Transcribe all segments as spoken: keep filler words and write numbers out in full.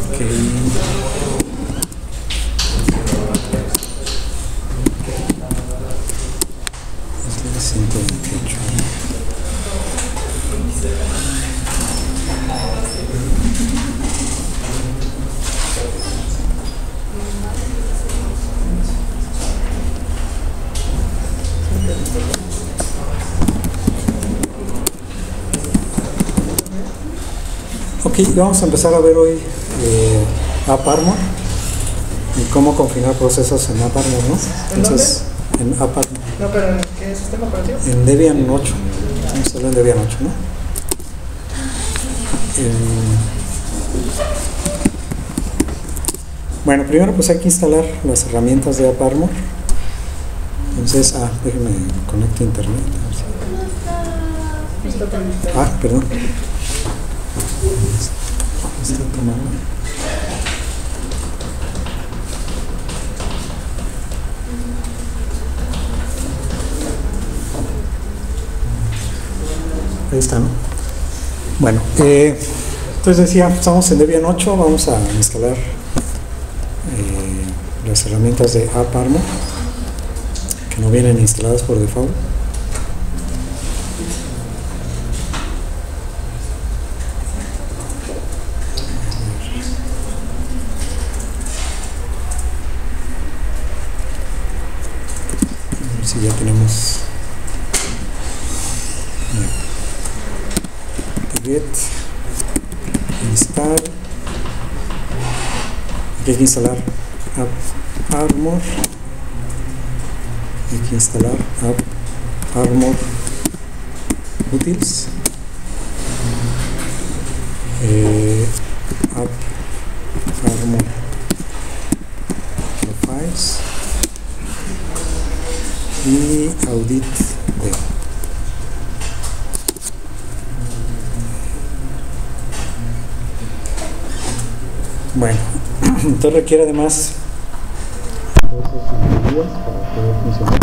ciento veintiocho. Ok, vamos a empezar a ver hoy eh, AppArmor y cómo confinar procesos en AppArmor, ¿no? Entonces, en AppArmor. No, pero ¿en qué sistema operativo? En Debian ocho. Vamos a ver en Debian ocho, ¿no? Eh, bueno, primero pues hay que instalar las herramientas de AppArmor. Entonces, ah, déjenme conecto a internet. Ah, perdón. Está tomando. Ahí está, ¿no? Bueno, eh, entonces decía, estamos en Debian ocho, vamos a instalar eh, las herramientas de AppArmor que no vienen instaladas por default. Si ya tenemos get install, aquí hay que instalar AppArmor, hay que instalar AppArmor utils, eh, AppArmor profiles y audit de. Bueno, entonces requiere además para poder funcionar.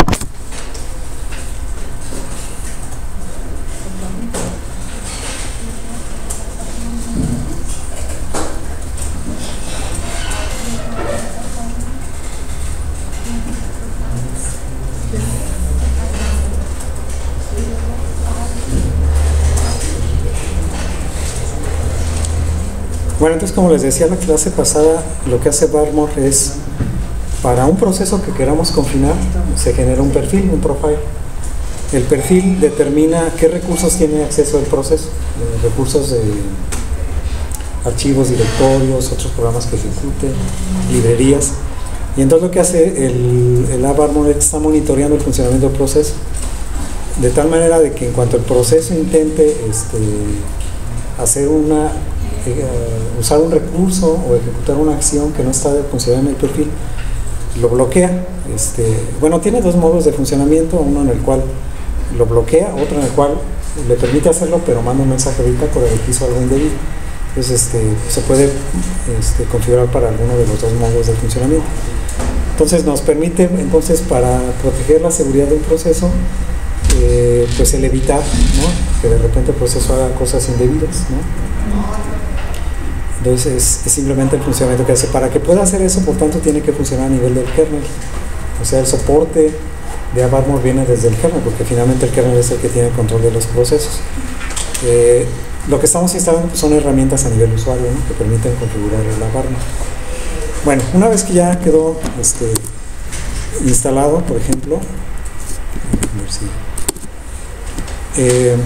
Bueno, entonces como les decía la clase pasada, lo que hace AppArmor es, para un proceso que queramos confinar, se genera un perfil, un profile. El perfil determina qué recursos tiene acceso el proceso, eh, recursos de archivos, directorios, otros programas que ejecuten, librerías. Y entonces lo que hace el, el AppArmor está monitoreando el funcionamiento del proceso, de tal manera de que en cuanto el proceso intente este, hacer una Uh, usar un recurso o ejecutar una acción que no está considerada en el perfil, lo bloquea. Este, bueno, tiene dos modos de funcionamiento, uno en el cual lo bloquea, otro en el cual le permite hacerlo, pero manda un mensaje de bitácora de que hizo algo indebido. Entonces este, se puede este, configurar para alguno de los dos modos de funcionamiento. Entonces nos permite, entonces, para proteger la seguridad de un proceso, eh, pues el evitar, ¿no?, que de repente el proceso haga cosas indebidas, ¿no? Entonces es, es simplemente el funcionamiento que hace. Para que pueda hacer eso, por tanto, tiene que funcionar a nivel del kernel. O sea, el soporte de AppArmor viene desde el kernel, porque finalmente el kernel es el que tiene el control de los procesos. Eh, lo que estamos instalando pues, son herramientas a nivel usuario, ¿no?, que permiten configurar el AppArmor. Bueno, una vez que ya quedó este, instalado, por ejemplo, a ver si, eh,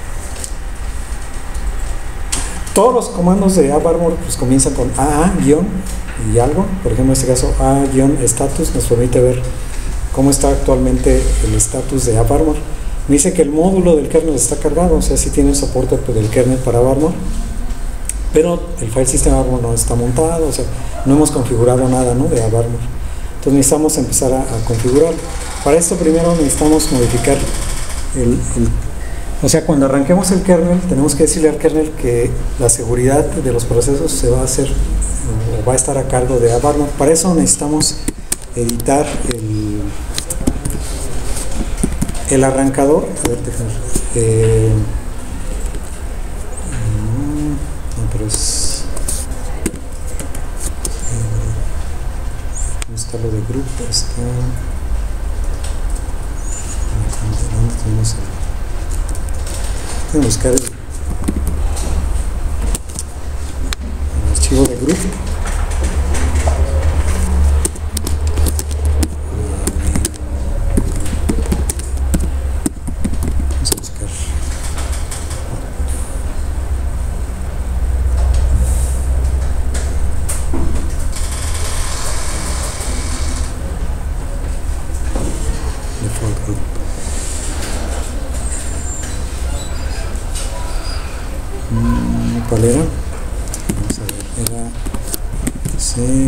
todos los comandos de AppArmor pues, comienzan con A A guión y algo. Por ejemplo, en este caso A guión status nos permite ver cómo está actualmente el status de AppArmor. Me dice que el módulo del kernel está cargado, o sea, sí tiene soporte pues, del kernel para AppArmor, pero el file system AppArmor no está montado, o sea, no hemos configurado nada, ¿no?, de AppArmor. Entonces necesitamos empezar a, a configurarlo. Para esto primero necesitamos modificar el, el O sea, cuando arranquemos el kernel, tenemos que decirle al kernel que la seguridad de los procesos se va a hacer o va a estar a cargo de AppArmor. Para eso necesitamos editar el, el arrancador. A ver, déjame, eh, no, pero es buscar lo de group. Está. ¿Dónde tenemos el? Voy a buscar el, el archivo de group. ¿Cuál era? Vamos a ver, era C.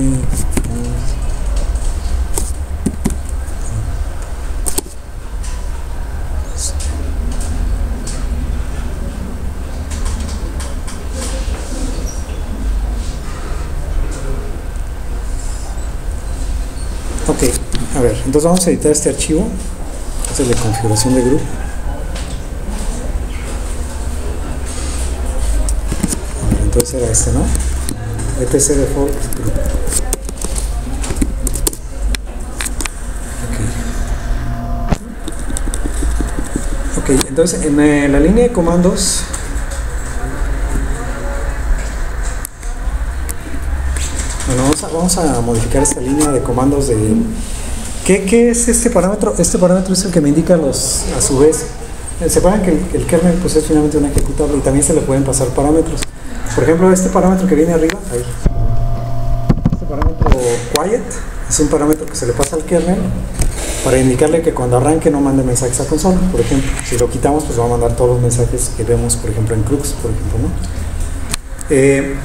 Ok, a ver, entonces vamos a editar este archivo. Este es de configuración de grupo. Entonces era este, ¿no? etc default group. Ok, okay, entonces en eh, la línea de comandos bueno, vamos a, vamos a modificar esta línea de comandos de ¿qué, qué es este parámetro? Este parámetro es el que me indica los, a su vez, se acuerdan que el, el kernel pues es finalmente un ejecutable y también se le pueden pasar parámetros. Por ejemplo, este parámetro que viene arriba, ahí, este parámetro quiet, es un parámetro que se le pasa al kernel para indicarle que cuando arranque no mande mensajes a consola, por ejemplo. Si lo quitamos, pues va a mandar todos los mensajes que vemos, por ejemplo, en Crux, por ejemplo, ¿no? Eh,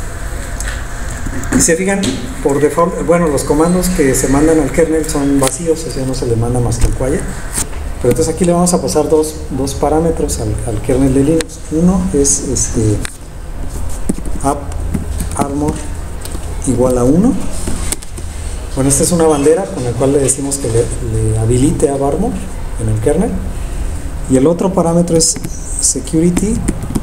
si se fijan, por default, bueno, los comandos que se mandan al kernel son vacíos, o sea, no se le manda más que el quiet. Pero entonces aquí le vamos a pasar dos, dos parámetros al, al kernel de Linux. Uno es este app armor igual a uno. Bueno, esta es una bandera con la cual le decimos que le, le habilite app armor en el kernel. Y el otro parámetro es security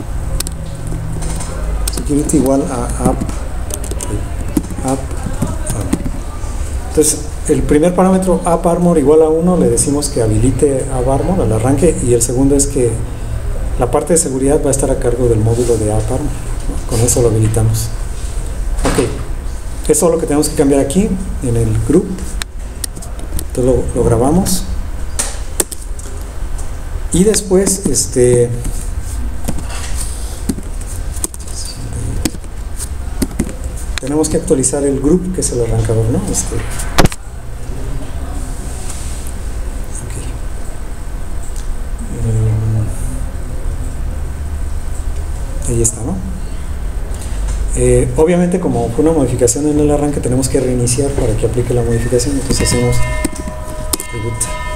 security igual a app app armor. Entonces el primer parámetro app armor igual a uno le decimos que habilite app armor al arranque, y el segundo es que la parte de seguridad va a estar a cargo del módulo de app armor. Con eso lo habilitamos. Ok, eso es lo que tenemos que cambiar aquí en el group. Entonces lo, lo grabamos y después este tenemos que actualizar el group, que es el arrancador, ¿no? Este, okay. um, ahí está, ¿no? Eh, obviamente, como fue una modificación en el arranque, tenemos que reiniciar para que aplique la modificación. Entonces hacemos reboot.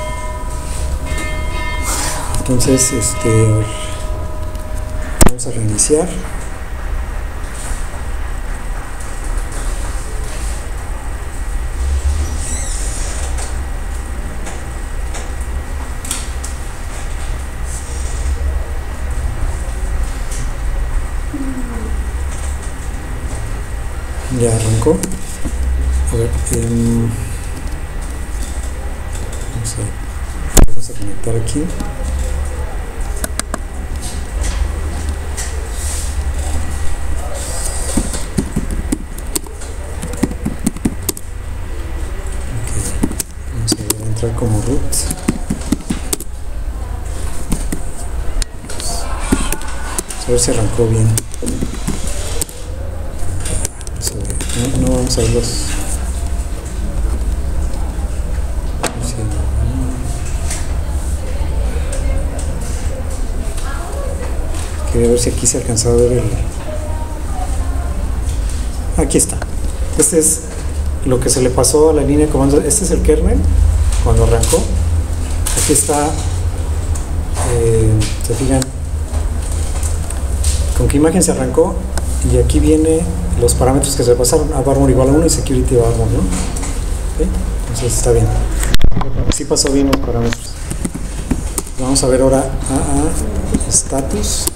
Entonces este vamos a reiniciar. Ya arrancó. A ver, eh, vamos, a, vamos a conectar aquí. Okay. Vamos a, ver, a entrar como root. Vamos a ver si arrancó bien. No, no vamos a ver los... Quería ver si aquí se alcanzaba a ver el... Aquí está. Este es lo que se le pasó a la línea de comandos. Este es el kernel cuando arrancó. Aquí está, eh, se fijan con qué imagen se arrancó, y aquí viene los parámetros que se pasaron, app armor igual a uno y security app armor, ¿no? ¿Okay? Entonces está bien. Sí pasó bien los parámetros. Vamos a ver ahora A A status.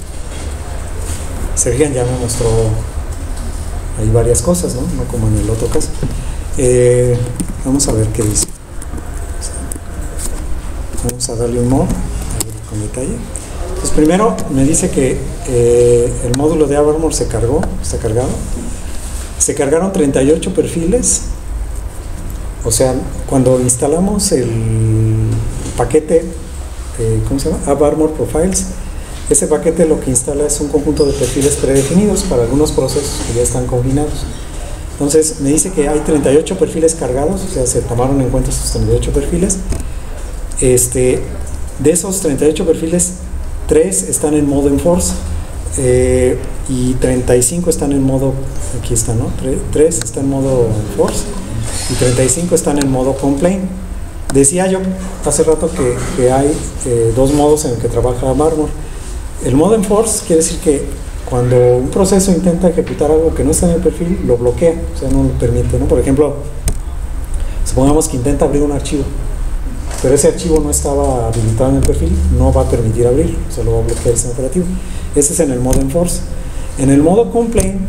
Se fijan, ya me mostró ahí varias cosas, ¿no? No como en el otro caso. Eh, vamos a ver qué dice. Vamos a darle un mod, a ver con detalle. Pues primero me dice que eh, el módulo de AppArmor se cargó, está cargado. Se cargaron treinta y ocho perfiles. O sea, cuando instalamos el paquete, eh, ¿cómo se llama? AppArmor Profiles, ese paquete lo que instala es un conjunto de perfiles predefinidos para algunos procesos que ya están confinados. Entonces me dice que hay treinta y ocho perfiles cargados, o sea, se tomaron en cuenta esos treinta y ocho perfiles. Este, de esos treinta y ocho perfiles, tres están en modo enforce eh, y treinta y cinco están en modo, aquí están, ¿no? tres están en modo enforce y treinta y cinco están en modo complaint. Decía yo hace rato que, que hay eh, dos modos en el que trabaja AppArmor. El modo enforce quiere decir que cuando un proceso intenta ejecutar algo que no está en el perfil, lo bloquea, o sea, no lo permite, ¿no? Por ejemplo, supongamos que intenta abrir un archivo, pero ese archivo no estaba habilitado en el perfil, no va a permitir abrirlo, o sea, lo va a bloquear el sistema operativo. Ese es en el modo enforce. En el modo complaint,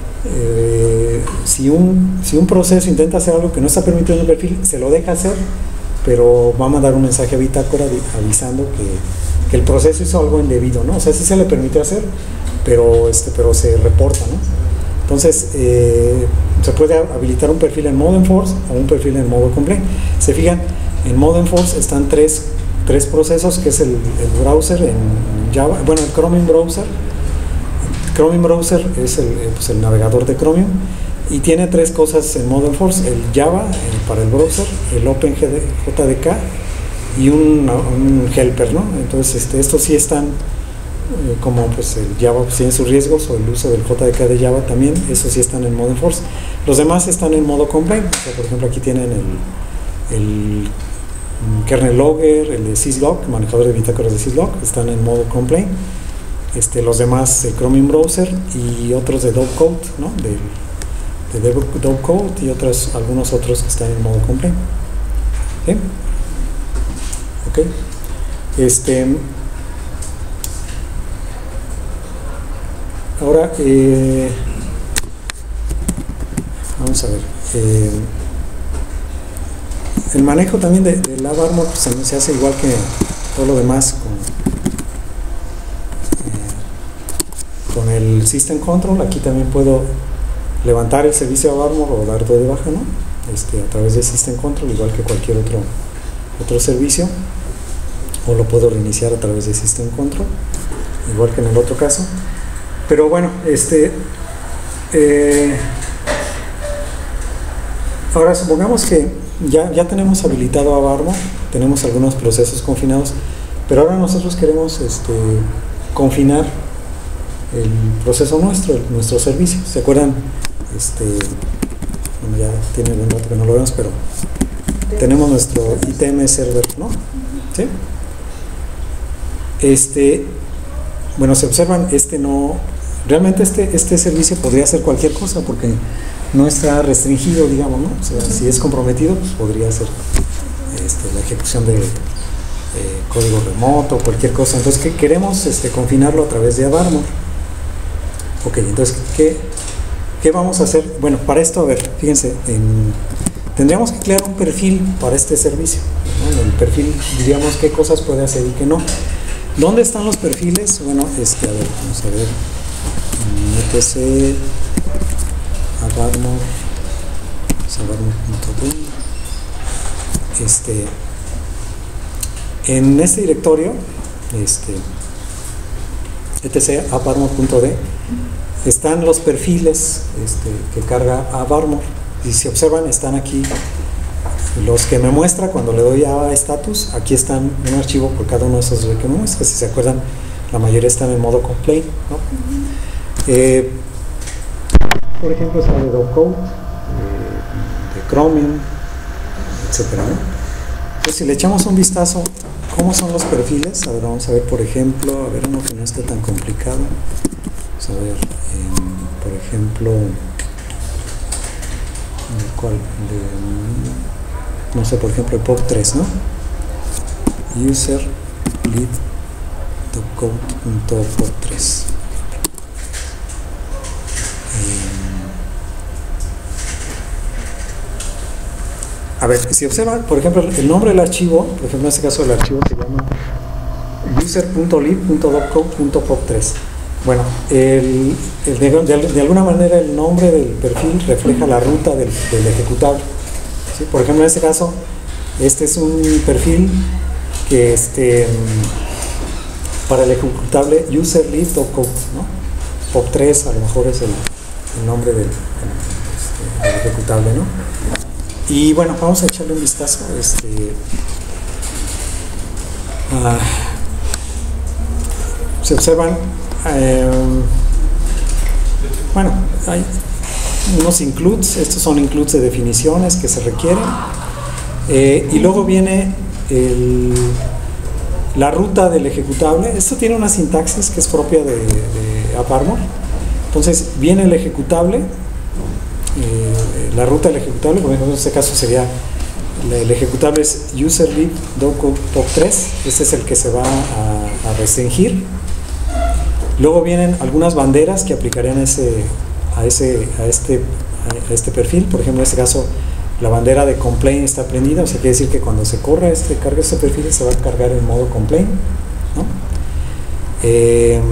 eh, si, un, si un proceso intenta hacer algo que no está permitido en el perfil, se lo deja hacer, pero va a mandar un mensaje a bitácora avisando que, que el proceso hizo algo indebido, ¿no? O sea, sí se le permite hacer, pero, este, pero se reporta, ¿no? Entonces, eh, se puede habilitar un perfil en modo enforce o un perfil en modo complaint. Se fijan, en modo enforce están tres, tres procesos, que es el, el browser en Java, bueno, el Chromium Browser. Chromium Browser es el, pues el navegador de Chromium y tiene tres cosas en modo enforce: el Java el, para el browser, el OpenJDK y un, un helper, ¿no? Entonces, este, estos sí están, eh, como pues el Java pues, tiene sus riesgos, o el uso del J D K de Java también, esos sí están en modo enforce. Los demás están en modo complaint. O sea, por ejemplo, aquí tienen el, el kernel logger, el de syslog, manejador de bitácoras de syslog, están en modo complaint. Este, los demás de Chromium Browser y otros de Dovecode, ¿no? de, de Dovecode y otros, algunos otros que están en modo complaint. ¿Sí? Ok. Este, ahora, eh, vamos a ver. Eh, el manejo también de, de AppArmor pues, se, se hace igual que todo lo demás con, eh, con el System Control. Aquí también puedo levantar el servicio AppArmor o dar de baja, ¿no? Este, a través de System Control, igual que cualquier otro, otro servicio, o lo puedo reiniciar a través de System Control, igual que en el otro caso. Pero bueno, este eh, ahora supongamos que Ya, ya tenemos habilitado AppArmor, tenemos algunos procesos confinados, pero ahora nosotros queremos este, confinar el proceso nuestro, el, nuestro servicio. ¿Se acuerdan? Este, bueno, ya tiene un rato que no lo vemos, pero tenemos nuestro I T M server, ¿no? ¿Sí? Este, bueno, se observan, este no, realmente este, este servicio podría hacer cualquier cosa, porque no está restringido, digamos, ¿no? O sea, si es comprometido, pues podría ser este, la ejecución de eh, código remoto, cualquier cosa. Entonces, ¿qué queremos? Este, confinarlo a través de AppArmor. Ok, entonces, ¿qué, ¿qué vamos a hacer? Bueno, para esto, a ver, fíjense, en, tendríamos que crear un perfil para este servicio, ¿no? En el perfil diríamos qué cosas puede hacer y qué no. ¿Dónde están los perfiles? Bueno, este, a ver, vamos a ver, E T C AppArmor, AppArmor punto D. Este, en este directorio, este, etc AppArmor punto D, están los perfiles este, que carga AppArmor. Y si observan, están aquí los que me muestra cuando le doy a status. Aquí están un archivo por cada uno de esos que me muestra. Si se acuerdan, la mayoría están en modo complaint, ¿no? Eh, por ejemplo, está de Dovecode, de, de Chromium, etcétera, ¿no? Entonces, si le echamos un vistazo, ¿cómo son los perfiles? A ver, vamos a ver, por ejemplo, a ver uno que no esté tan complicado. Vamos a ver, eh, por ejemplo, ¿cuál? De, no sé, por ejemplo, el P O C tres, ¿no? User lead dovecode.pop tres. a ver, si observan, por ejemplo, el nombre del archivo, por ejemplo, en este caso el archivo se llama user punto lib punto doccode punto pop tres. Bueno, el, el de, de, de alguna manera el nombre del perfil refleja la ruta del, del ejecutable. ¿Sí? Por ejemplo, en este caso, este es un perfil que este, para el ejecutable user.lib.doccode, ¿no? pop tres a lo mejor es el, el nombre del, este, del ejecutable, ¿no? Y bueno, vamos a echarle un vistazo. Este, uh, se observan, eh, bueno, hay unos includes, estos son includes de definiciones que se requieren, eh, y luego viene el, la ruta del ejecutable. Esto tiene una sintaxis que es propia de, de AppArmor. Entonces viene el ejecutable, eh, la ruta del ejecutable, por ejemplo en este caso sería el ejecutable es user.lib.doccode pop tres, este es el que se va a, a restringir. Luego vienen algunas banderas que aplicarían a ese, a, ese, a, este, a este perfil. Por ejemplo, en este caso, la bandera de complain está prendida, o sea, quiere decir que cuando se corra este, carga este perfil, se va a cargar en modo complain, ¿no? Eh,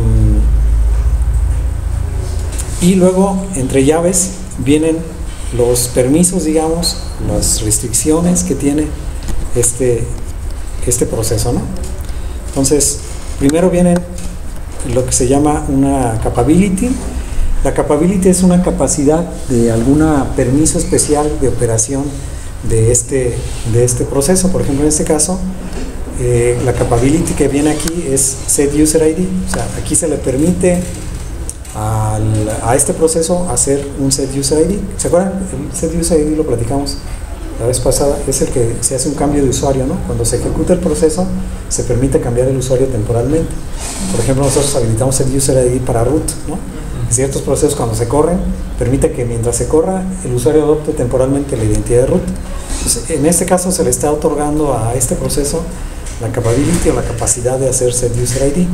y luego, entre llaves, vienen los permisos, digamos, las restricciones que tiene este, este proceso, ¿no? Entonces, primero vienen lo que se llama una capability. La capability es una capacidad de algún permiso especial de operación de este, de este proceso. Por ejemplo, en este caso, eh, la capability que viene aquí es set user I D. O sea, aquí se le permite al, a este proceso hacer un set user I D. ¿Se acuerdan? El set user I D lo platicamos la vez pasada, es el que se hace un cambio de usuario, ¿no? Cuando se ejecuta el proceso, se permite cambiar el usuario temporalmente. Por ejemplo, nosotros habilitamos el user I D para root, ¿no? En ciertos procesos, cuando se corren, permite que mientras se corra, el usuario adopte temporalmente la identidad de root. Entonces, en este caso, se le está otorgando a este proceso la capability o la capacidad de hacer set user I D.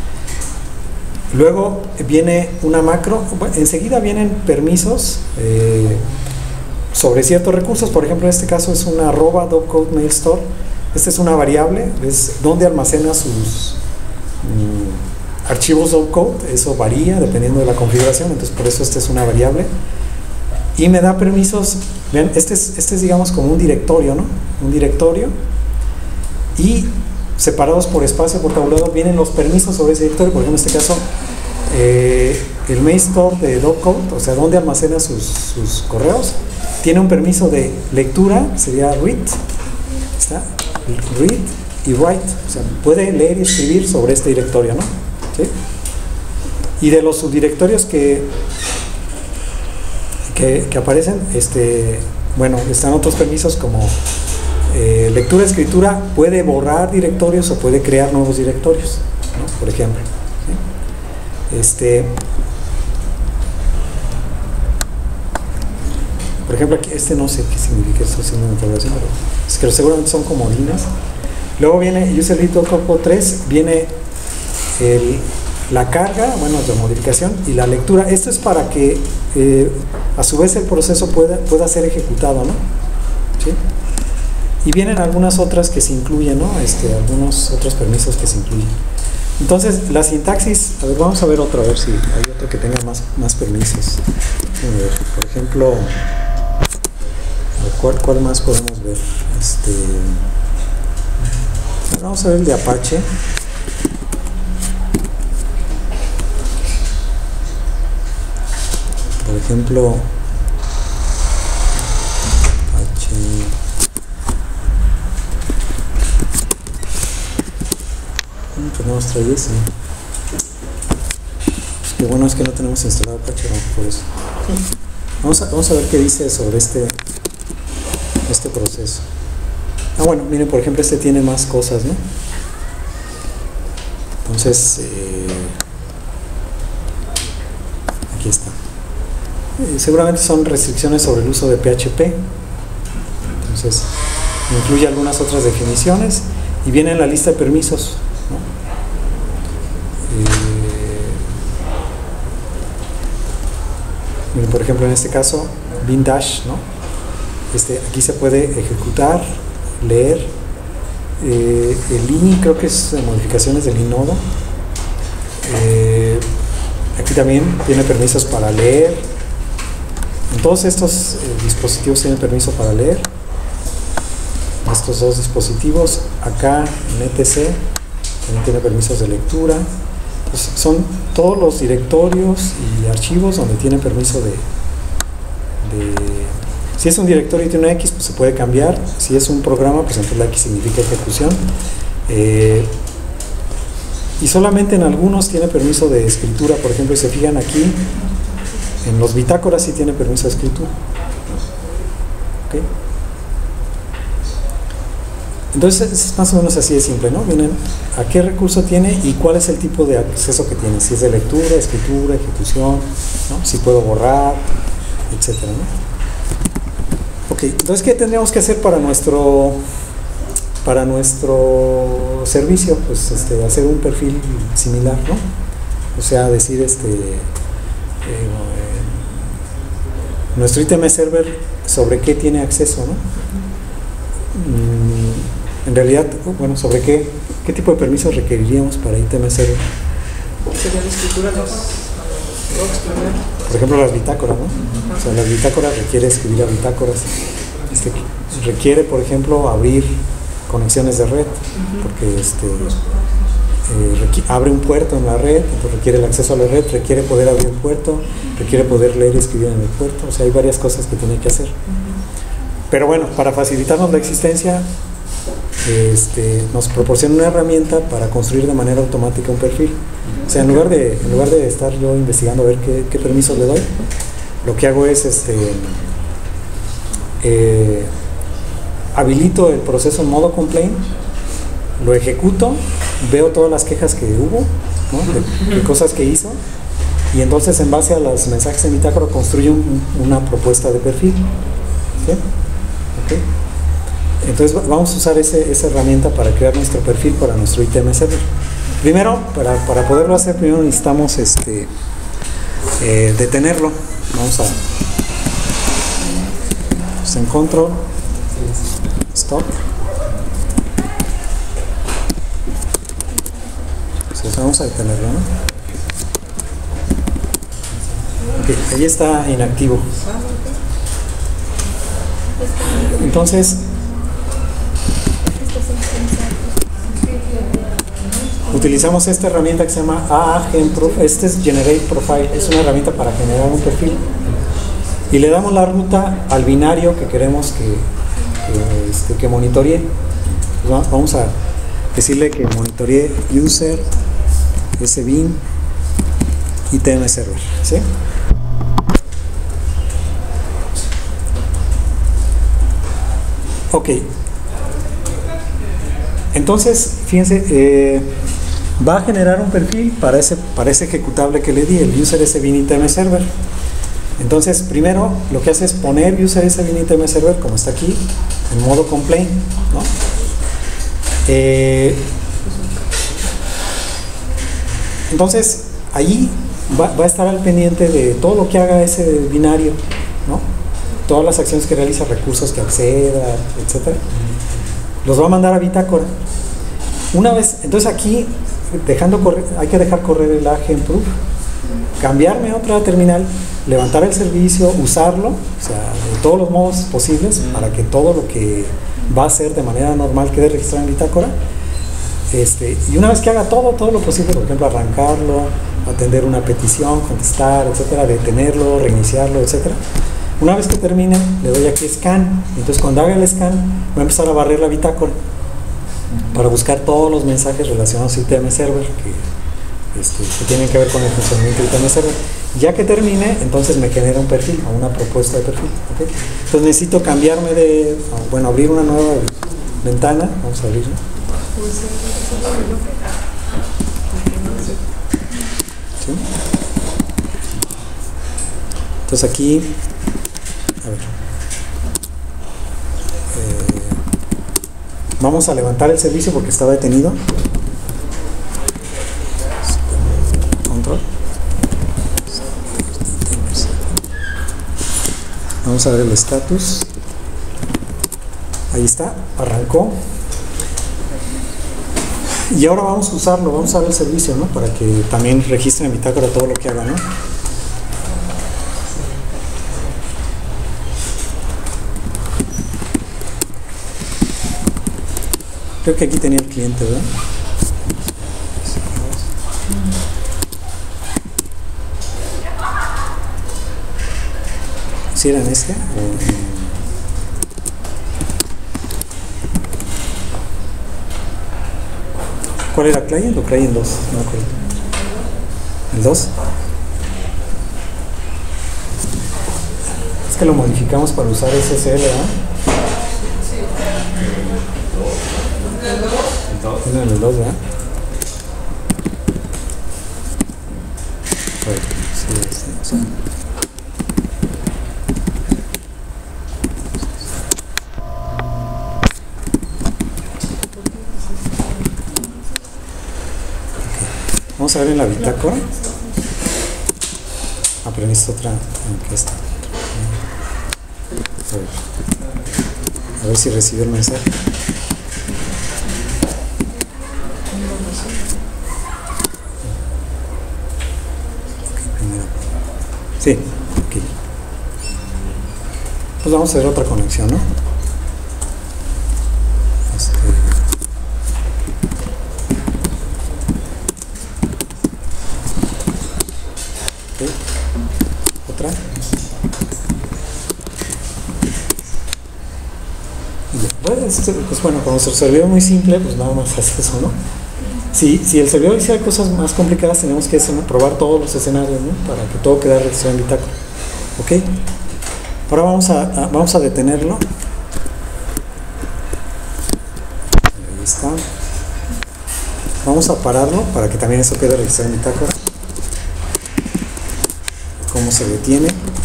Luego viene una macro, bueno, enseguida vienen permisos eh, sobre ciertos recursos. Por ejemplo, en este caso es una arroba doccode mail store. Esta es una variable, es donde almacena sus mm, archivos doccode. Eso varía dependiendo de la configuración, entonces por eso esta es una variable. Y me da permisos, vean, este es, este es digamos como un directorio, ¿no? Un directorio. Y separados por espacio, por tabulador, vienen los permisos sobre ese directorio. Por ejemplo, en este caso, eh, el mail store de doccode, o sea, donde almacena sus, sus correos, tiene un permiso de lectura, sería read, ¿está? Read y write, o sea, puede leer y escribir sobre este directorio, ¿no? ¿Sí? Y de los subdirectorios que, que, que aparecen, este, bueno, están otros permisos como eh, lectura, escritura, puede borrar directorios o puede crear nuevos directorios, ¿no? Por ejemplo, ¿sí? Este... Por ejemplo, aquí, este no sé qué significa esto, signo de interrogación, pero es que seguramente son comodinas. Luego viene user.lib.doccode tres, viene el, la carga, bueno, la modificación y la lectura. Esto es para que eh, a su vez el proceso pueda, pueda ser ejecutado, ¿no? ¿Sí? Y vienen algunas otras que se incluyen, ¿no? Este, algunos otros permisos que se incluyen. Entonces, la sintaxis, a ver, vamos a ver otro, a ver si hay otro que tenga más, más permisos. A ver, por ejemplo, ¿cuál, cuál más podemos ver? Este, vamos a ver el de Apache. Por ejemplo, Apache. ¿Cómo tenemos traído ese? Pues qué bueno es que no tenemos instalado Apache, ¿no? Por eso. Vamos a, vamos a ver qué dice sobre este, este proceso. Ah, bueno, miren, por ejemplo, este tiene más cosas, ¿no? Entonces, eh, aquí está. Eh, seguramente son restricciones sobre el uso de P H P. Entonces, incluye algunas otras definiciones y viene en la lista de permisos, ¿no? Eh, Miren, por ejemplo, en este caso, bin dash, ¿no? Este, aquí se puede ejecutar, leer, eh, el I N I creo que es modificaciones del inodo. Eh, aquí también tiene permisos para leer. En todos estos eh, dispositivos tienen permiso para leer. Estos dos dispositivos, acá en E T C también tiene permisos de lectura. Pues son todos los directorios y archivos donde tienen permiso de, de si es un directorio y tiene una X, pues se puede cambiar. Si es un programa, pues entonces la X significa ejecución. Eh, y solamente en algunos tiene permiso de escritura. Por ejemplo, si se fijan aquí, en los bitácoras sí tiene permiso de escritura. ¿Okay? Entonces es más o menos así de simple, ¿no? Vienen a qué recurso tiene y cuál es el tipo de acceso que tiene. Si es de lectura, escritura, ejecución, ¿no? Si puedo borrar, etcétera, ¿no? Ok, entonces ¿qué tendríamos que hacer para nuestro para nuestro servicio? Pues este, hacer un perfil similar, ¿no? O sea, decir este eh, nuestro I T M server sobre qué tiene acceso, ¿no? Mm, en realidad, bueno, sobre qué qué tipo de permisos requeriríamos para I T M server. Sería la escritura, los logs primero. Por ejemplo, las bitácoras, ¿no? O sea, las bitácoras requiere escribir a bitácoras. Este, requiere, por ejemplo, abrir conexiones de red, porque este, eh, abre un puerto en la red, entonces requiere el acceso a la red, requiere poder abrir un puerto, requiere poder leer y escribir en el puerto. O sea, hay varias cosas que tiene que hacer. Pero bueno, para facilitarnos la existencia, este, nos proporciona una herramienta para construir de manera automática un perfil. O sea, en lugar de, en lugar de estar yo investigando a ver qué, qué permisos le doy, lo que hago es este, eh, habilito el proceso en modo complaint, lo ejecuto, veo todas las quejas que hubo, ¿no? de, de cosas que hizo, y entonces en base a los mensajes en bitácora construyo un, una propuesta de perfil. ¿Sí? ¿Okay? Entonces vamos a usar ese, esa herramienta para crear nuestro perfil para nuestro I T M server. Primero, para, para poderlo hacer, primero necesitamos este, eh, detenerlo. Vamos a pues en control, stop. Entonces vamos a detenerlo, ¿no? Okay, ahí está inactivo. Entonces, utilizamos esta herramienta que se llama A A GenProof. Este es Generate Profile, es una herramienta para generar un perfil. Y le damos la ruta al binario que queremos que, que, este, que monitoree. Pues vamos a decirle que monitoree user sbin I T M server. ¿Sí? Ok. Entonces, fíjense, eh, va a generar un perfil para ese, para ese ejecutable que le di, el user sbin I T M server. Entonces, primero lo que hace es poner user sbin I T M server, como está aquí, en modo complaint, ¿no? Eh, entonces, ahí va, va a estar al pendiente de todo lo que haga ese binario, ¿no? Todas las acciones que realiza, recursos que acceda, etcétera. Los va a mandar a bitácora. Una vez, entonces aquí dejando correr, hay que dejar correr el A GenProof, cambiarme a otra terminal, levantar el servicio, usarlo, o sea, de todos los modos posibles para que todo lo que va a hacer de manera normal quede registrado en bitácora. Este, y una vez que haga todo, todo lo posible, por ejemplo, arrancarlo, atender una petición, contestar, etcétera, detenerlo, reiniciarlo, etcétera. Una vez que termine, le doy aquí scan. Entonces, cuando haga el scan, voy a empezar a barrer la bitácora para buscar todos los mensajes relacionados a I T M server que, este, que tienen que ver con el funcionamiento de I T M server. Ya que termine, entonces me genera un perfil o una propuesta de perfil. ¿Okay? Entonces necesito cambiarme de, bueno, abrir una nueva ventana. Vamos a abrirla. ¿Sí? Entonces aquí, a ver, eh, vamos a levantar el servicio porque estaba detenido. Control. Vamos a ver el estatus. Ahí está, arrancó. Y ahora vamos a usarlo, vamos a usar el servicio, ¿no? Para que también registren en bitácora todo lo que haga, ¿no? Creo que aquí tenía el cliente, ¿verdad? ¿Sí era en este? O... ¿Cuál era client o client dos? No me acuerdo. ¿El dos? Es que lo modificamos para usar S S L, ¿verdad? Era el dos, ¿verdad? A ver, sí, sí, sí. Vamos a ver en la bitácora. Ah, pero necesito otra. Aquí está. A ver. A ver si recibió el mensaje. Sí, aquí. Pues vamos a ver otra conexión, ¿no? Este. Okay. Otra. Pues, pues bueno, como nuestro servidor es muy simple, pues nada más hace eso, ¿no? Si, si el servidor hiciera cosas más complicadas, tenemos que probar todos los escenarios, ¿no? Para que todo quede registrado en bitácora. ¿Ok? Ahora vamos a, a, vamos a detenerlo. Ahí está. Vamos a pararlo para que también eso quede registrado en bitácora. Cómo se detiene.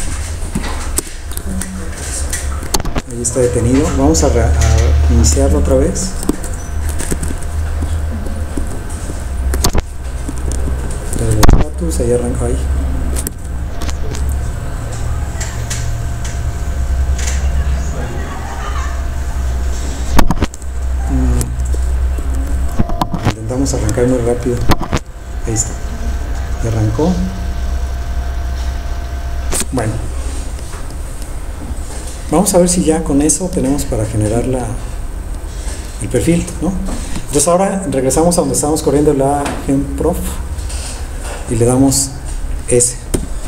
Ahí está detenido. Vamos a, a iniciarlo otra vez. Ahí arranca ahí. Mm. Intentamos arrancar muy rápido. Ahí está. Y arrancó. Bueno. Vamos a ver si ya con eso tenemos para generar la, el perfil, ¿no? Entonces ahora regresamos a donde estábamos corriendo la GenProf. Y le damos S.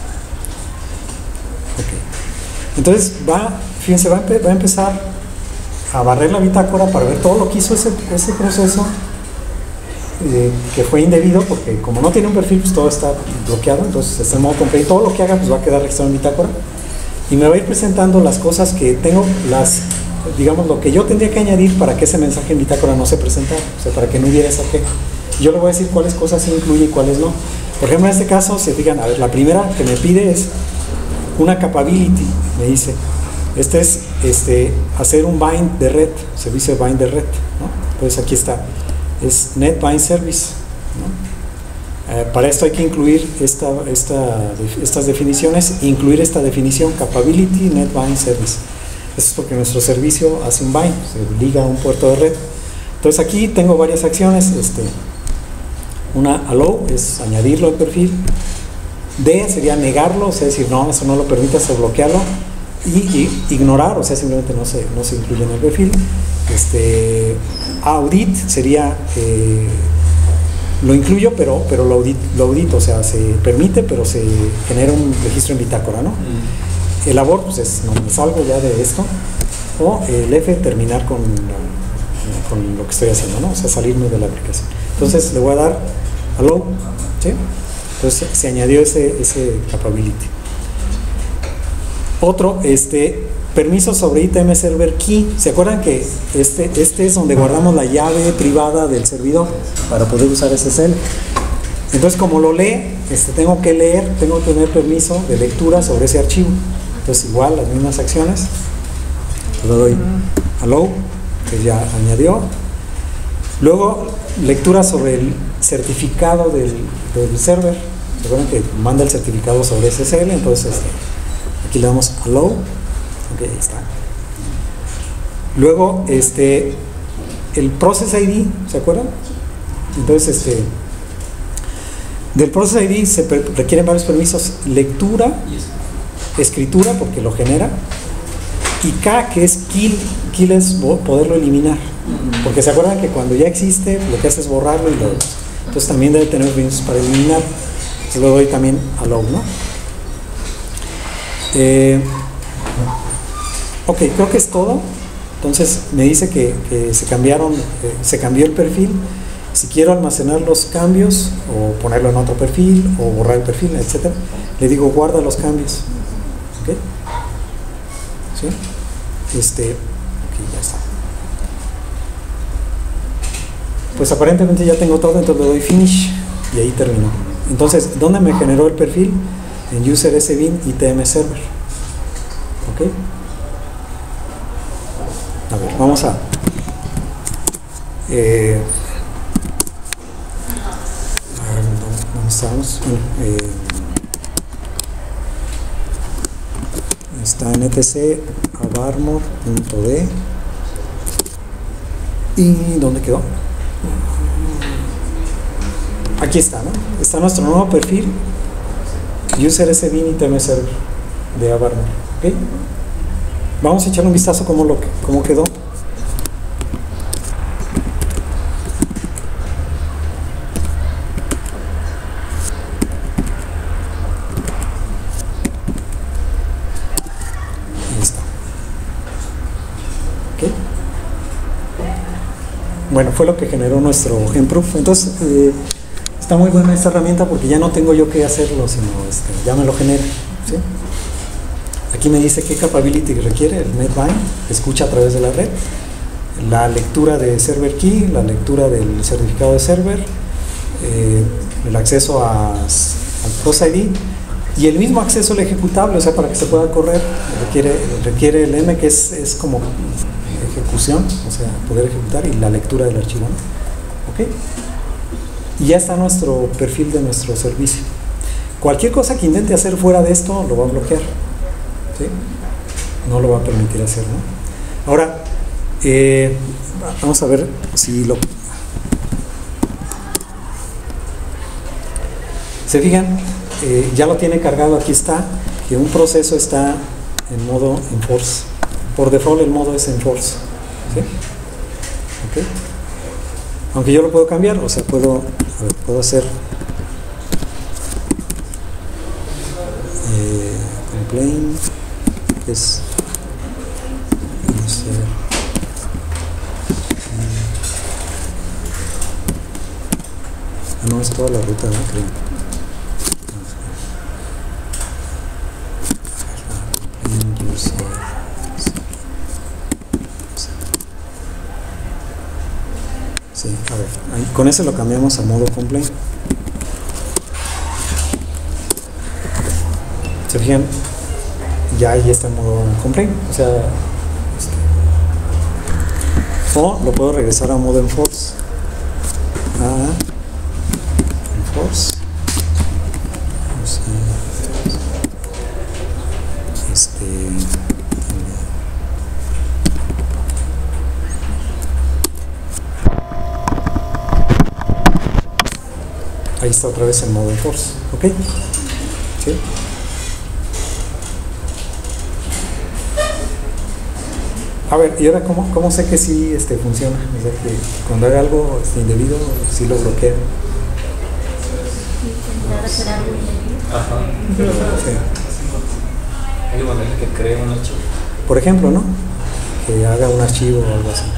Okay. Entonces va, fíjense, va a, empe va a empezar a barrer la bitácora para ver todo lo que hizo ese, ese proceso eh, que fue indebido, porque como no tiene un perfil, pues todo está bloqueado, entonces está en modo completo y todo lo que haga pues va a quedar registrado en bitácora y me va a ir presentando las cosas que tengo, las, digamos, lo que yo tendría que añadir para que ese mensaje en bitácora no se presentara, o sea, para que no hubiera esa queja. Yo le voy a decir cuáles cosas se incluye y cuáles no. Por ejemplo, en este caso, se fijan, a ver, la primera que me pide es una capability, me dice, este es este, hacer un bind de red, servicio de bind de red, ¿no? Entonces aquí está, es net bind service, ¿no? Eh, para esto hay que incluir esta, esta, estas definiciones, incluir esta definición, capability net bind service. Eso es porque nuestro servicio hace un bind, se liga a un puerto de red. Entonces aquí tengo varias acciones, este, una allow es añadirlo al perfil, D sería negarlo, o sea, decir no, eso no lo permite, o bloquearlo, y, y ignorar, o sea, simplemente no se, no se incluye en el perfil. Este, audit sería eh, lo incluyo, pero, pero lo, audit, lo audito, o sea, se permite, pero se genera un registro en bitácora, ¿no? Mm. El abort, pues es, no me salgo ya de esto, o el F, terminar con, con lo que estoy haciendo, ¿no? O sea, salirme de la aplicación. Entonces le voy a dar allow, ¿sí? Entonces se añadió ese, ese capability. Otro, este, permiso sobre I T M Server Key. ¿Se acuerdan que este, este es donde guardamos la llave privada del servidor para poder usar S S L? Entonces, como lo lee, este, tengo que leer, tengo que tener permiso de lectura sobre ese archivo. Entonces, igual, las mismas acciones. Le doy allow, que ya añadió. Luego, lectura sobre el certificado del, del server. ¿Se acuerdan que manda el certificado sobre S S L? Entonces, este, aquí le damos allow. Ok, ahí está. Luego, este, el Process I D, ¿se acuerdan? Entonces, este, del Process I D se requieren varios permisos: lectura, escritura, porque lo genera, y K, que es kill. Kill es poderlo eliminar, porque se acuerdan que cuando ya existe, lo que hace es borrarlo y lo... Entonces también debe tener permisos para eliminar. Entonces le doy también allow, ¿no? Eh, ok, creo que es todo. Entonces me dice que, que se cambiaron, eh, se cambió el perfil. Si quiero almacenar los cambios o ponerlo en otro perfil o borrar el perfil, etcétera, le digo guarda los cambios. ¿Ok? ¿Sí? Este, ok, ya está. Pues aparentemente ya tengo todo, entonces le doy finish y ahí terminó. Entonces, ¿dónde me generó el perfil? En user sbin y tm server. ¿Ok? A ver, vamos a... Eh, a ver, ¿dónde estamos? Eh, está en etc avarmor.d. ¿Y dónde quedó? Aquí está, ¿no? Está nuestro nuevo perfil user sbin y tm server de Avarmor. ¿Ok? Vamos a echar un vistazo cómo, lo, cómo quedó. Ahí está. ¿Ok? Bueno, fue lo que generó nuestro Gemproof. Entonces, eh, está muy buena esta herramienta porque ya no tengo yo que hacerlo, sino este, ya me lo genera. ¿Sí? Aquí me dice qué capability requiere el Medbind, escucha a través de la red, la lectura de server key, la lectura del certificado de server, eh, el acceso a, al Process I D y el mismo acceso al ejecutable, o sea, para que se pueda correr, requiere, requiere el M, que es, es como ejecución, o sea, poder ejecutar, y la lectura del archivo. ¿Ok? Y ya está nuestro perfil de nuestro servicio. Cualquier cosa que intente hacer fuera de esto lo va a bloquear. ¿Sí? No lo va a permitir hacer, ¿no? Ahora, eh, vamos a ver si lo... ¿Se fijan? Eh, ya lo tiene cargado, aquí está, que un proceso está en modo enforce. Por default el modo es enforce. ¿Sí? ¿Ok? Aunque yo lo puedo cambiar, o sea, puedo, a ver, puedo hacer eh, complain, que es no sé, ah, no, es toda la ruta, ¿no? Creo. Complain user. Sí, a ver, ahí, con ese lo cambiamos a modo complain. ¿Se fijan? Ya ahí está en modo complain, o sea, este, o lo puedo regresar a modo enforce. A enforce. O sea, este. Ahí está otra vez en modo enforce, ¿ok? ¿Sí? A ver, ¿y ahora cómo, cómo sé que sí este, funciona? O sea, que cuando haga algo este, indebido, sí lo bloquea. Intentar hacer algo indebido. Ajá. Sí. Hay manera que cree un archivo. Por ejemplo, ¿no? Que haga un archivo o algo así.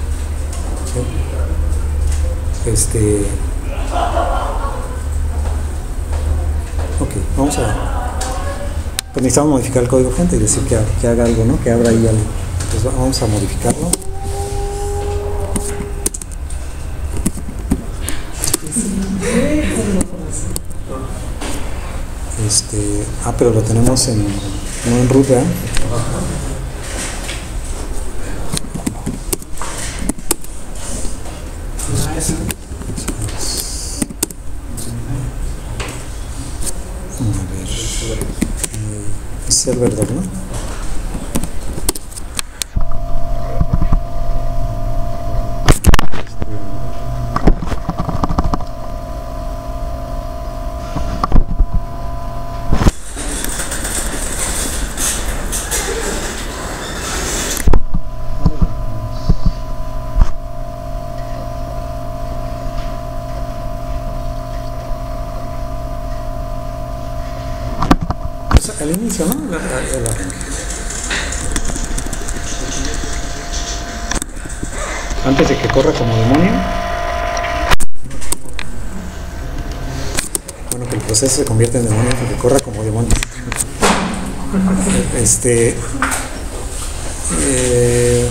¿Sí? Este... Ok, vamos a... Pues necesitamos modificar el código fuente y decir que, que haga algo, ¿no? Que abra ahí algo. Entonces vamos a modificarlo. Este... Ah, pero lo tenemos en... no en root, ¿verdad? Server dos, ¿no? inicio, ¿no? El, el arranque. Antes de que corra como demonio. Bueno, que el proceso se convierta en demonio, que corra como demonio. Este. Eh,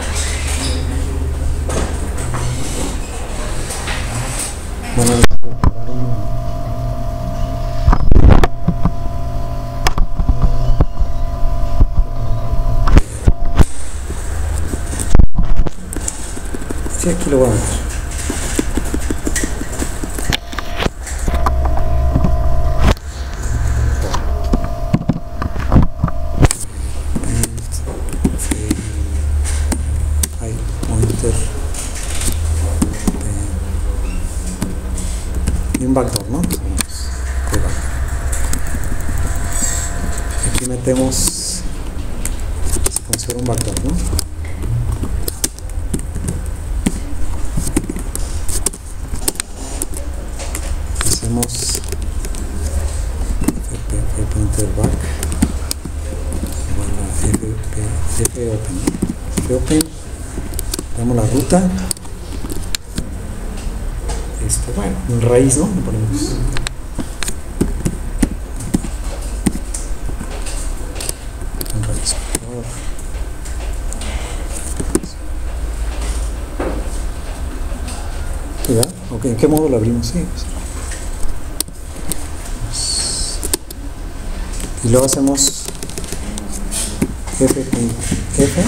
bueno, sí, aquí lo voy a meter. Hay pointer y un backdoor, ¿no? Aquí metemos, se considera un backdoor, ¿no? Hacemos fp pointer back igual a fp, f open, ¿no? F open, damos la ruta, este, bueno, en raíz, ¿no? Le ponemos en raíz, por favor. ¿Sí, verdad? Ok, ¿en qué modo lo abrimos? Sí, pues. Y luego hacemos f, f,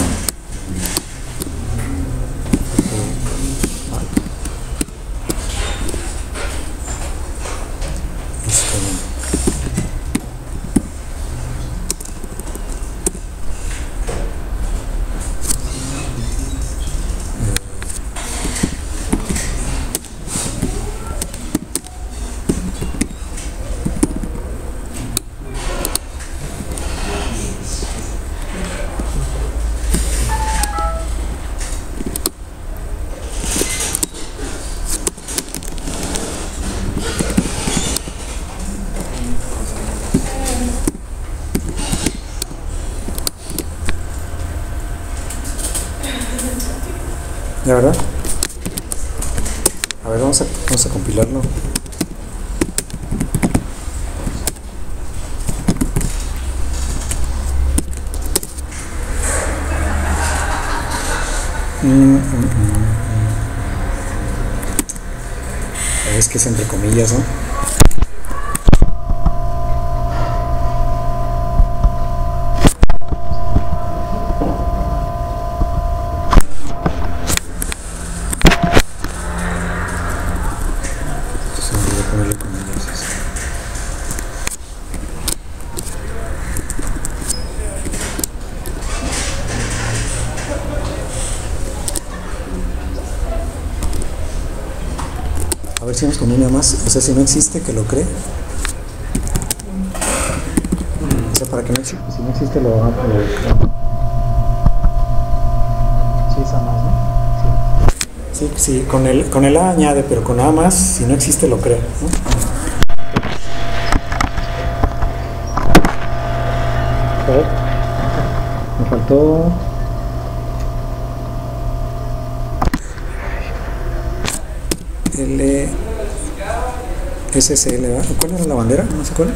¿de verdad? A ver, vamos a, vamos a compilarlo. Mm, mm, mm, mm. Es que es entre comillas, ¿no? A ver si nos conviene más, o sea, si no existe, que lo cree. O sea, para que no existe, si no existe, lo van a poner. Sí, esa más, ¿no? Sí, sí, sí, con el, con el A añade, pero con A más, si no existe, lo crea, ¿no? A ver, me faltó. L S S L, ¿verdad? ¿Cuál era la bandera? No sé cuál.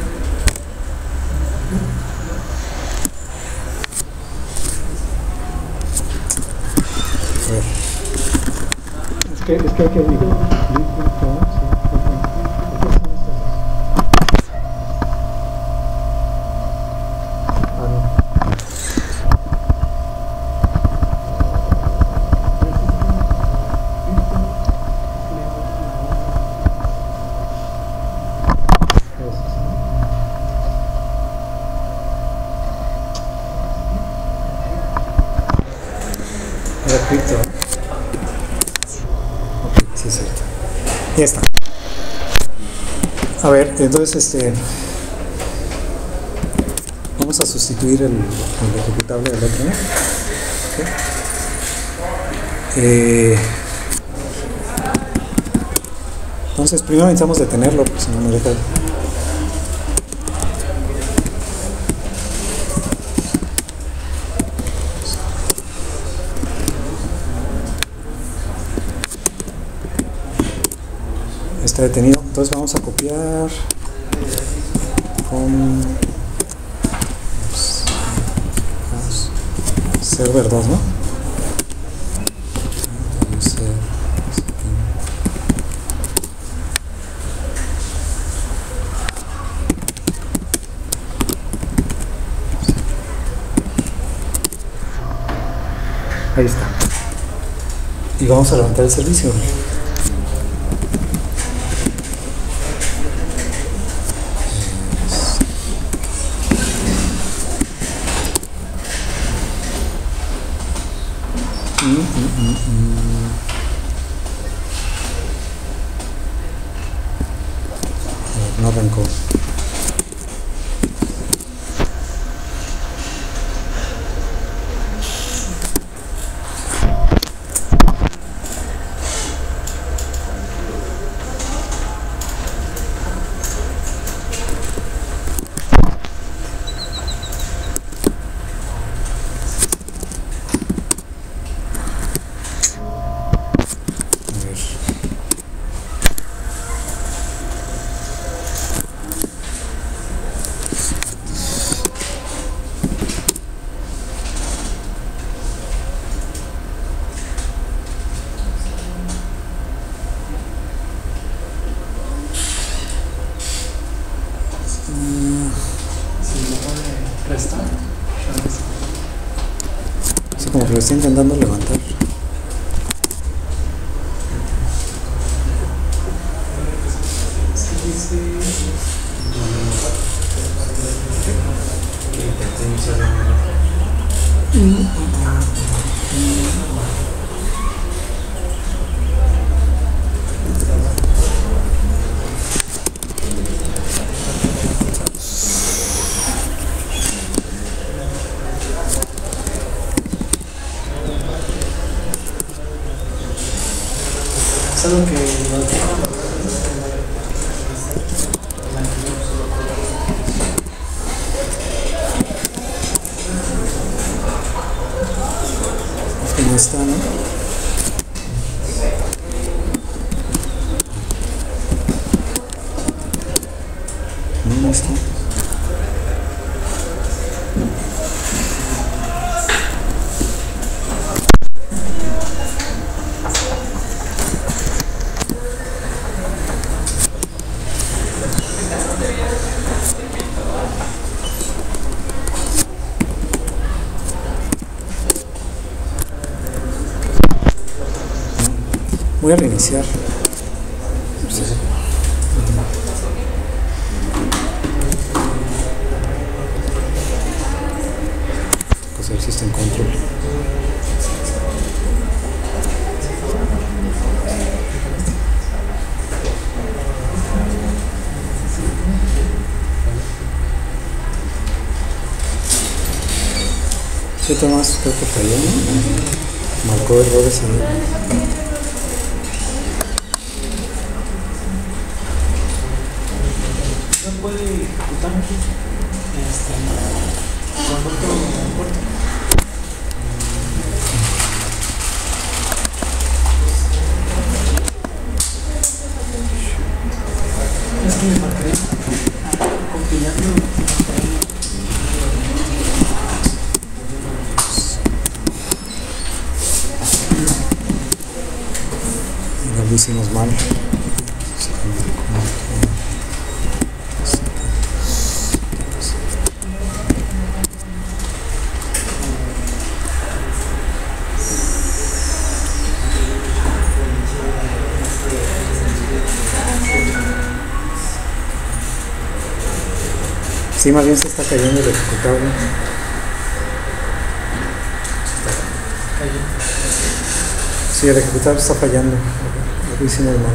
A ver. Es que, es que hay que abrir. Repito. Ok, sí es cierto. Ya está. A ver, entonces este vamos a sustituir el, el ejecutable del otro, ¿no? Okay. Eh, entonces primero necesitamos detenerlo, porque si no me deja. Está detenido. Entonces vamos a copiar con server dos, ¿no? Ahí está. Y vamos a levantar el servicio. Mm, mm, mm, mm. No, no arrancó. Así como que lo estoy intentando levantar. Es algo que no está, ¿no? No está. Voy a reiniciar. Sí. Pues a ver si está en control. Sí, Tomás, creo que falló, ¿no? Marcó errores ahí. puede ejecutar aquí este, con otro puerto. Es que me marcaré compilando. No lo hicimos mal. Sí, más bien se está cayendo el ejecutable. Sí, el ejecutable está fallando. Lo hicimos mal.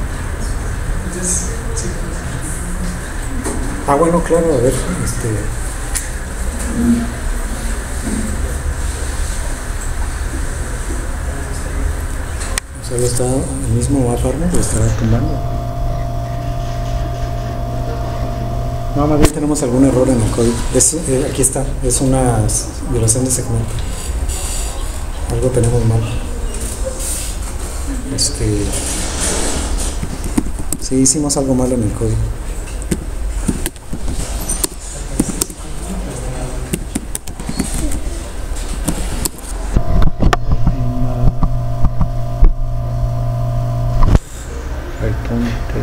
Ah, bueno, claro, a ver, este... O sea, lo está, el mismo Farmer lo estará tumbando. No, más bien tenemos algún error en el código. Es, eh, aquí está, es una violación de segmento. Algo tenemos mal. Este... Sí, hicimos algo malo en el código. El punto.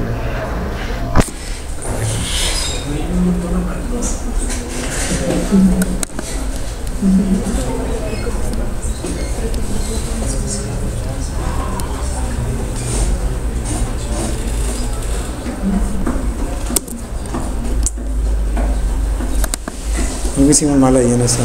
No hicimos mal ahí en esa.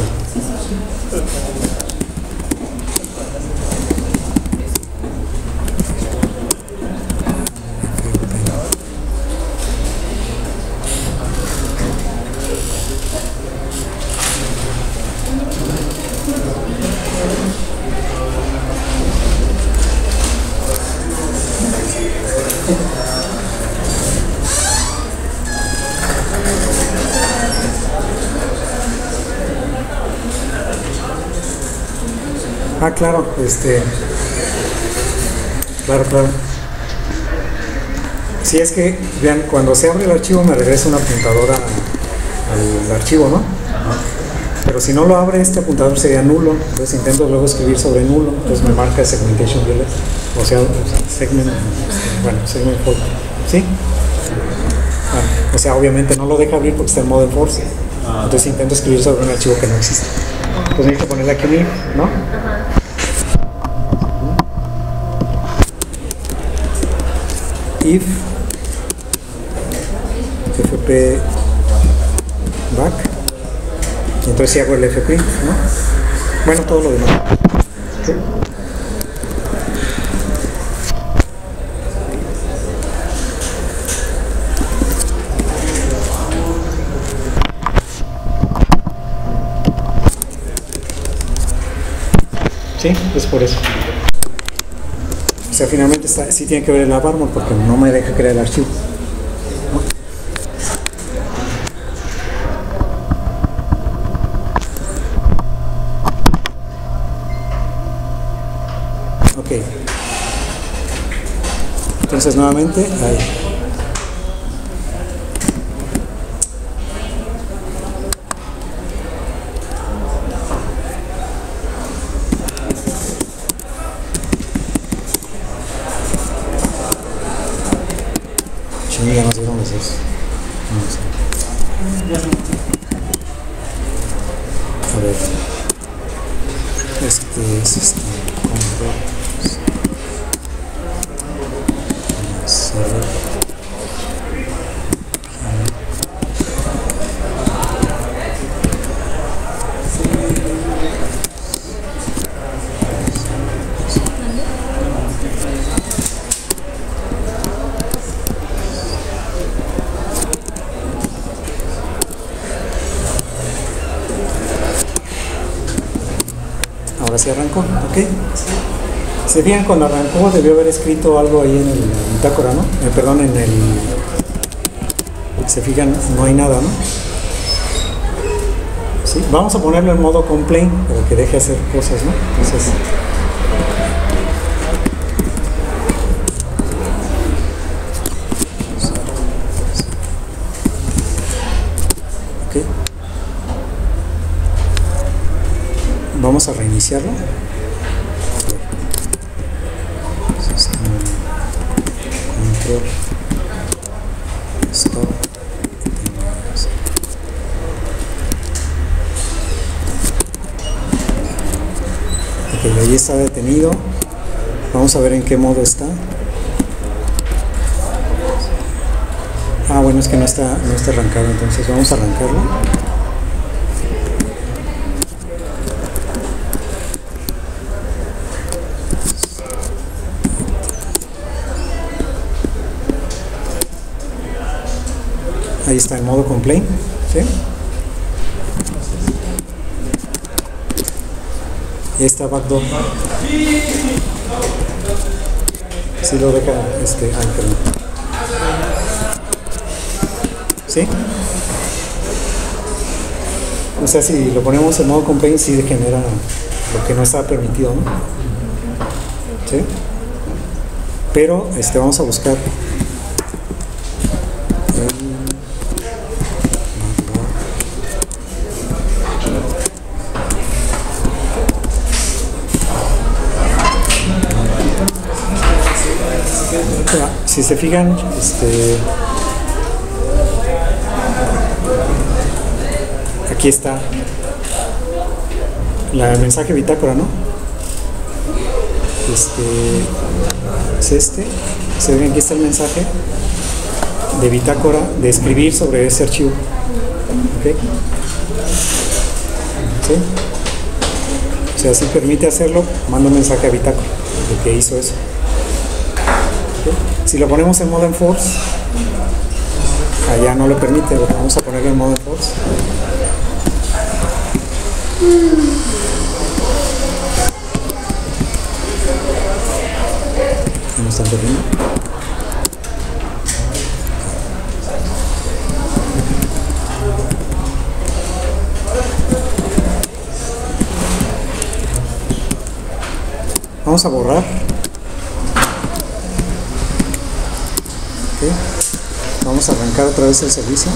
Ah, claro, este. Claro, claro. Si es que, vean, cuando se abre el archivo me regresa una apuntadora al archivo, ¿no? Pero si no lo abre, este apuntador sería nulo. Entonces intento luego escribir sobre nulo. Entonces me marca segmentation relay. O sea, segment. Bueno, segment fault. ¿Sí? Ah, o sea, obviamente no lo deja abrir porque está en modo enforce. Entonces intento escribir sobre un archivo que no existe. Entonces hay que ponerle aquí un if, ¿no? If fp back, y entonces si hago el fprint, ¿no? Bueno, todo lo demás. ¿Sí? Sí, es por eso. O sea, finalmente está, sí tiene que ver el Barmore porque no me deja crear el archivo, ¿no? Ok. Entonces nuevamente ahí. Ya nos dieron los dos. A ver. Este es este. Ahora sí arrancó, ¿ok? Se fijan, cuando arrancó debió haber escrito algo ahí en el bitácora, ¿no? Eh, perdón, en el... Se fijan, no hay nada, ¿no? ¿Sí? Vamos a ponerlo en modo complaint para que deje hacer cosas, ¿no? Entonces... ¿ok? Vamos a reiniciarlo. Control stop. Ok, ahí está detenido. Vamos a ver en qué modo está. Ah, bueno, es que no está, no está arrancado, entonces vamos a arrancarlo. Ahí está en modo complaint, ¿sí? Y ahí está backdoor. Sí lo deja, este, ah, perdón. ¿Sí? O sea, si lo ponemos en modo complaint, sí genera lo que no está permitido, ¿no? ¿Sí? Pero, este, vamos a buscar Ya, si se fijan, este, aquí está la, el mensaje bitácora, ¿no? Este es este. Se ven, aquí está el mensaje de bitácora de escribir sobre ese archivo. ¿Ok? ¿Sí? O sea, si permite hacerlo, manda un mensaje a bitácora de que hizo eso. ¿Okay? Si lo ponemos en modo enforce, allá no lo permite, lo vamos a poner en modo enforce. ¿No están viendo? Vamos a borrar. Okay. Vamos a arrancar otra vez el servicio.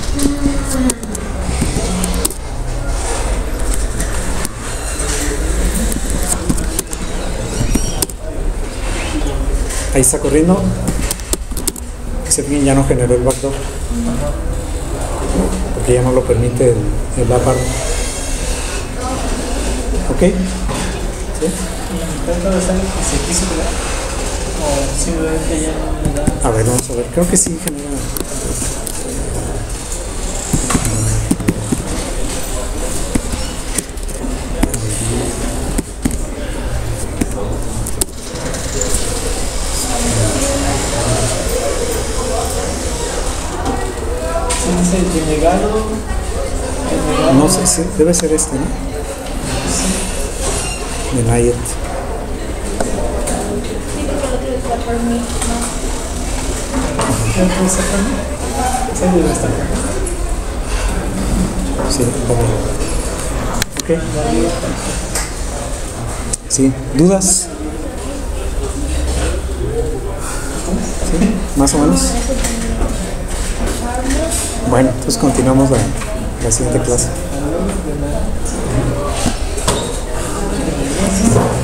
Ahí está corriendo. Ese pin ya no generó el backdoor, porque ya no lo permite el, el backdoor. ¿Ok? ¿Sí? ¿Intenta de salir que se quiso quedar? ¿O simplemente ya no le da? A ver, vamos a ver. Creo que sí genera. Sí, dice denegado. denegado. No sé si debe ser este, ¿no? Denied. ¿Ya puede ser también? Sí, debe estar. Sí, ok. Sí, ¿dudas? ¿Sí? ¿Más o menos? Bueno, entonces continuamos la, la siguiente clase.